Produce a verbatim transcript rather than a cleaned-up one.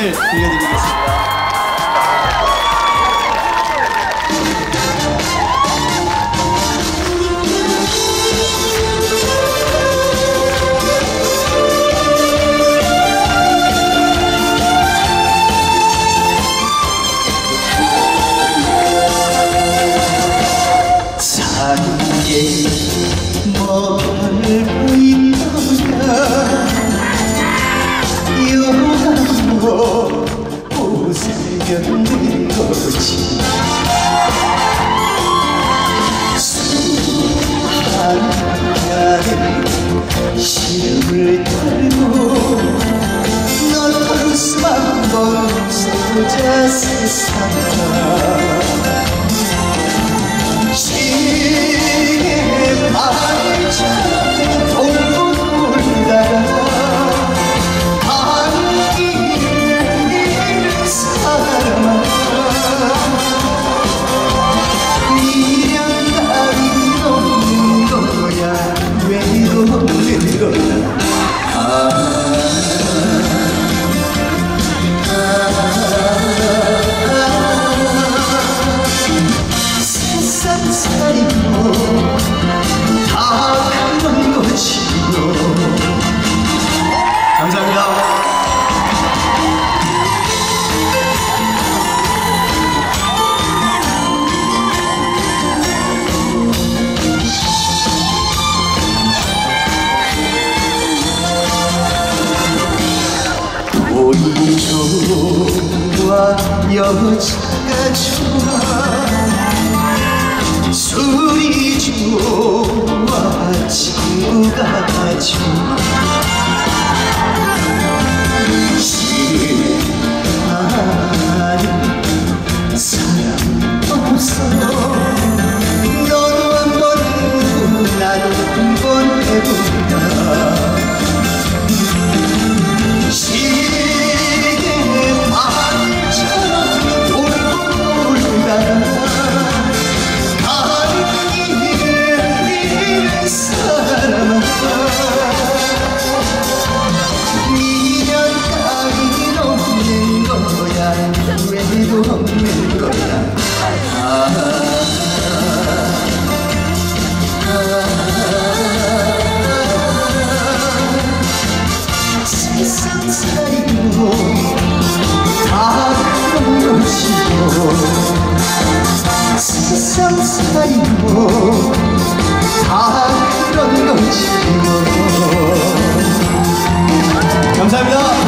찬양을 들려드리겠습니다. 견딘 거지 수많은 시름을 털고 널 수만 번 쏟아 세상아 시계 발자국 돌고 돌다가 돈이 좋아 여자가 좋아 술이 좋아 친구가 좋아 싫어하는 사람 없어 너도 한번 해보고 나도 한번 해보자 없는 거야. 아, 아, 세상살이고 다 그런 것이고 세상살이고 다 그런 것이고 감사합니다.